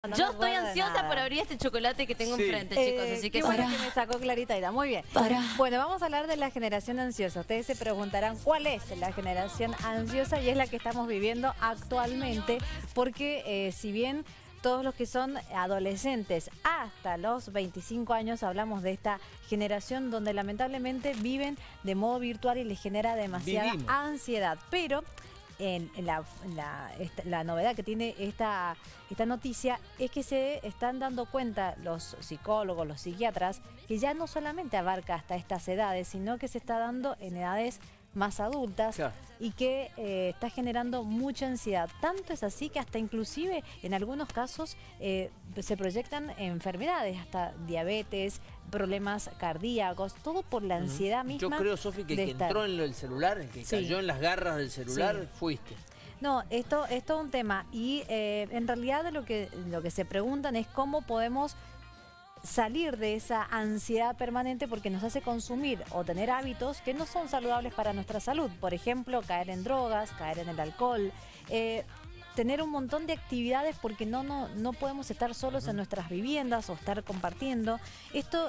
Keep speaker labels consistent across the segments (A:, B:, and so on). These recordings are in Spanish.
A: No
B: Yo
A: me
B: estoy
A: acuerdo de
B: ansiosa
A: nada.
B: por abrir este chocolate que tengo
C: Sí.
B: enfrente, chicos, así que
A: Qué bueno que me sacó Clarita Aida. Muy bien. Bueno, vamos a hablar de la generación ansiosa. Ustedes se preguntarán cuál es la generación ansiosa y es la que estamos viviendo actualmente porque si bien todos los que son adolescentes hasta los 25 años hablamos de esta generación donde lamentablemente viven de modo virtual y les genera demasiada ansiedad, pero la novedad que tiene esta noticia es que se están dando cuenta los psicólogos, los psiquiatras, que ya no solamente abarca hasta estas edades, sino que se está dando en edades más adultas, claro, y que está generando mucha ansiedad. Tanto es así que hasta inclusive en algunos casos se proyectan enfermedades, hasta diabetes, problemas cardíacos, todo por la ansiedad misma.
C: Yo creo, Sofi, que el que entró en el celular, el que cayó en las garras del celular, fuiste.
A: No, esto es todo un tema y en realidad lo que se preguntan es cómo podemos salir de esa ansiedad permanente porque nos hace consumir o tener hábitos que no son saludables para nuestra salud. Por ejemplo, caer en drogas, caer en el alcohol, tener un montón de actividades porque no podemos estar solos en nuestras viviendas o estar compartiendo. Esto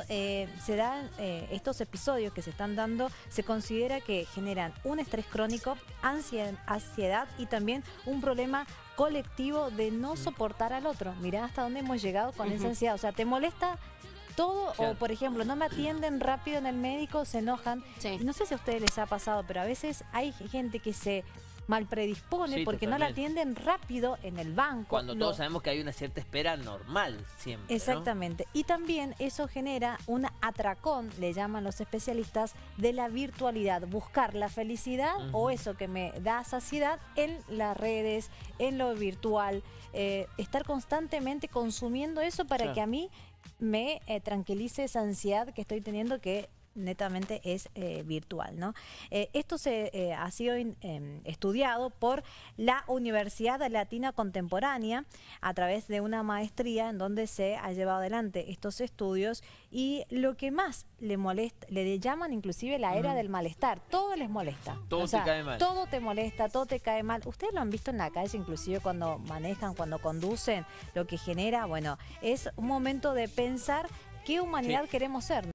A: estos episodios que se están dando se considera que generan un estrés crónico, ansiedad y también un problema colectivo de no soportar al otro. Mirá hasta dónde hemos llegado con esa ansiedad. O sea, ¿te molesta todo? O, por ejemplo, no me atienden rápido en el médico, se enojan. No sé si a ustedes les ha pasado, pero a veces hay gente que se mal predispone porque no la atienden rápido en el banco.
C: Cuando todos sabemos que hay una cierta espera normal siempre.
A: Exactamente. ¿No? Y también eso genera un atracón, le llaman los especialistas, de la virtualidad. Buscar la felicidad o eso que me da saciedad en las redes, en lo virtual. Estar constantemente consumiendo eso para que a mí me tranquilice esa ansiedad que estoy teniendo, que netamente es virtual, ¿no? Esto ha sido estudiado por la Universidad Latina Contemporánea a través de una maestría en donde se ha llevado adelante estos estudios, y lo que más le molesta, le llaman inclusive la era del malestar. Todo les molesta.
C: Todo te cae mal.
A: Todo te molesta, todo te cae mal. Ustedes lo han visto en la calle, inclusive cuando manejan, cuando conducen, lo que genera, bueno, es un momento de pensar qué humanidad queremos ser.